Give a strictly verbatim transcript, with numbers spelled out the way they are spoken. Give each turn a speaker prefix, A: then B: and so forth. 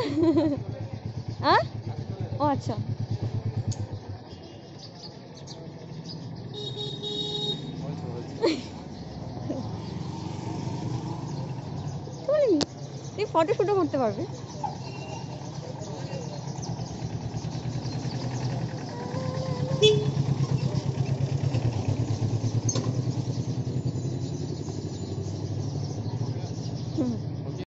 A: হ্যাঁ ও আচ্ছা তুমি ফটো শুটও করতে পারবে।